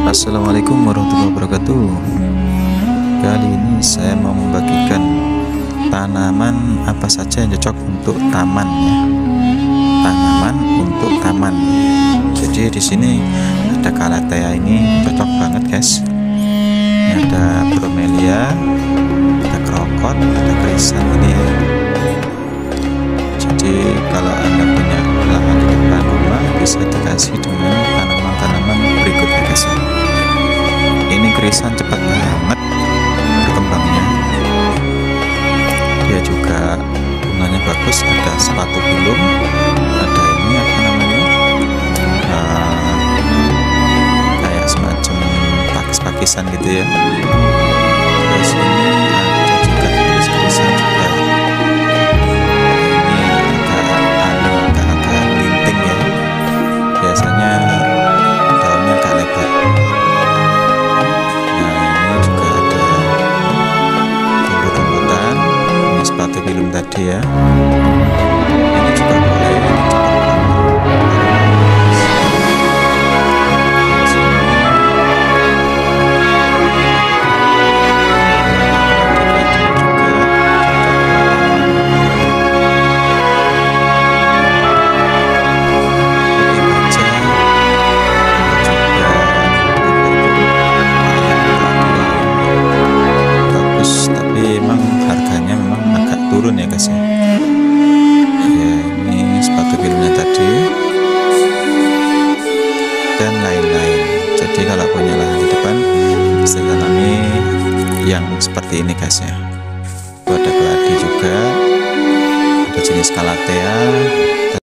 Assalamualaikum warahmatullahi wabarakatuh. Kali ini saya mau membagikan tanaman apa saja yang cocok untuk taman ya. Tanaman untuk taman. Jadi di sini ada calathea, ini cocok banget guys. Ini ada bromelia, ada krokot, ada krisan ini ya. Jadi kalau Anda punya lahan di depan rumah bisa dikasih dengan tanaman-tanaman berikut ya guys ya. Ini krisan cepat banget berkembangnya, dia juga bunganya bagus, ada sepatu belum, ada ini apa namanya, kayak semacam pakis-pakisan gitu ya. Terus ini ada juga krisan juga, ini agak linting ya, biasanya daunnya agak lebar. Sepatu film tadi ya, ini juga boleh, ini turun ya guys ya. Ini sepatu birunya tadi dan lain-lain. Jadi kalau punya lahan di depan bisa tanami yang seperti ini guys ya. Ada keladi juga, ada jenis calathea.